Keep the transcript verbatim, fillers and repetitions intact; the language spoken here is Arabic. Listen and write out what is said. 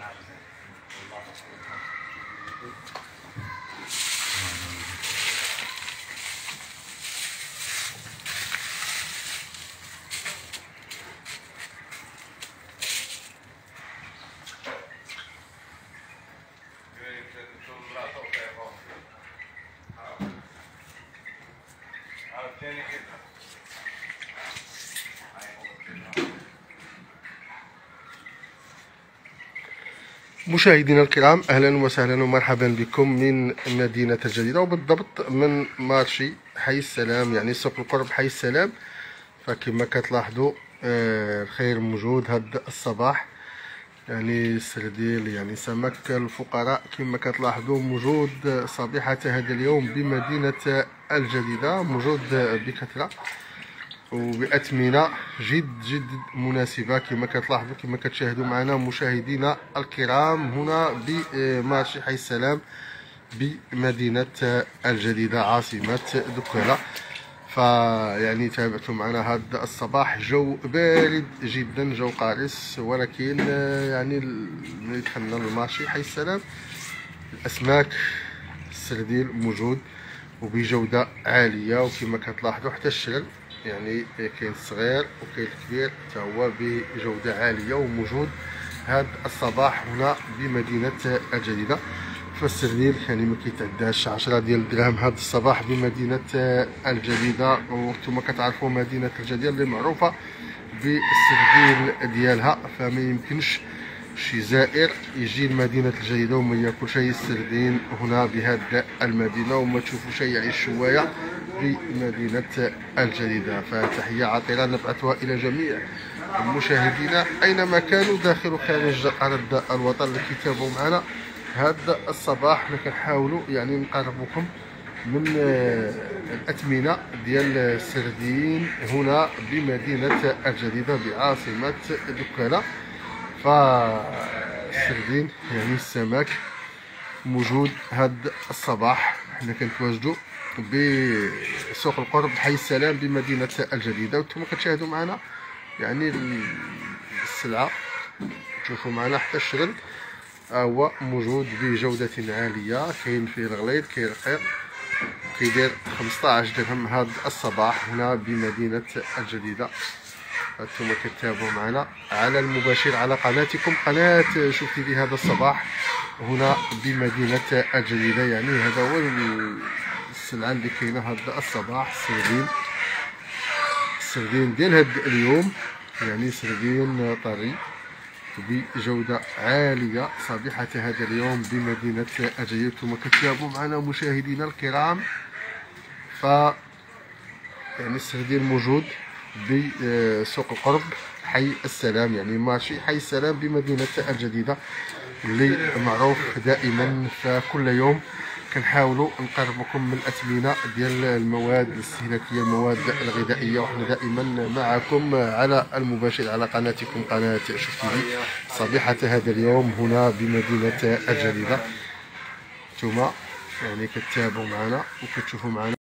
مشاهدينا الكرام، اهلا وسهلا ومرحبا بكم من مدينه الجديده، وبالضبط من مارشي حي السلام، يعني سوق القرب حي السلام. فكما كتلاحظوا آه الخير موجود هذا الصباح، يعني السرديل يعني سمك الفقراء كما كتلاحظوا موجود صبيحه هذا اليوم بمدينه الجديده، موجود بكثره وبأثمنة جد جد مناسبة كما كتلاحظوا كما كتشاهدوا معنا مشاهدينا الكرام هنا بمارشي حي السلام بمدينة الجديدة عاصمة دكالة. فيعني تابعتوا معنا هذا الصباح، جو بارد جدا، جو قارس، ولكن يعني ملي دخلنا للمارشي حي السلام الأسماك السرديل موجود وبجودة عالية، وكما كتلاحظوا حتى الشلل يعني كاين الصغير وكاين الكبير حتى هو بجوده عاليه وموجود هذا الصباح هنا بمدينه الجديده. فالسرديل يعني ما كيتعداش عشرة ديال الدراهم هذا الصباح بمدينه الجديده، وانتم كتعرفوا مدينه الجديده اللي معروفه بالسرديل ديالها، فما يمكنش شي زائر يجي لمدينه الجديده وما ياكلش اي السردين هنا بهذه المدينه وما تشوفوش يعيش شويه بمدينه الجديده. فتحيه عطره نبعثها الى جميع مشاهدينا اينما كانوا داخل وخارج ارض الوطن اللي كيتابعوا معنا هذا الصباح. حنا كنحاولوا يعني نقربوكم من الاثمنه ديال السردين هنا بمدينه الجديده بعاصمه دكالة. فالسردين يعني السمك موجود هذا الصباح. حنا كنتواجدوا بسوق القرب حي السلام بمدينه الجديده، وانتم كتشاهدوا معنا يعني السلعه، تشوفوا معنا حتى الشغل هو موجود بجوده عاليه، كاين فيه الغليظ كاين الرقيق، كيدير خمسطاش درهم هذا الصباح هنا بمدينه الجديده. انتم كتابعوا معنا على المباشر على قناتكم قناه شفتي في هذا الصباح هنا بمدينه الجديده. يعني هذا هو السلعه اللي كاينه هذا الصباح، السردين السردين ديال هذا اليوم، يعني سردين طري بجوده عاليه صبيحه هذا اليوم بمدينه الجديده. انتم كتابعوا معنا مشاهدينا الكرام، ف يعني السردين موجود بسوق القرب حي السلام، يعني ماشي حي السلام بمدينه الجديده اللي معروف دائما. فكل يوم كنحاولوا نقربكم من الاثمنه ديال المواد الاستهلاكيه، المواد الغذائيه، وحنا دائما معكم على المباشر على قناتكم قناه شوف تيفي صبيحه هذا اليوم هنا بمدينه الجديده. نتوما يعني كتابعوا معنا وكتشوفوا معنا